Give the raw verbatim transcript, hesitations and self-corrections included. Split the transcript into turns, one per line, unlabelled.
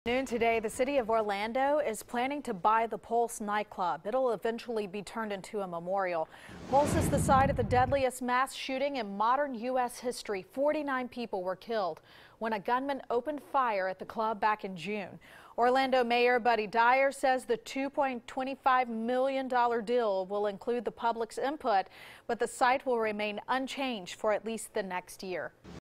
Noon today, the city of Orlando is planning to buy the Pulse nightclub. It'll eventually be turned into a memorial. Pulse is the site of the deadliest mass shooting in modern U S history. forty-nine people were killed when a gunman opened fire at the club back in June. Orlando Mayor Buddy Dyer says the two point two five million dollar deal will include the public's input, but the site will remain unchanged for at least the next year.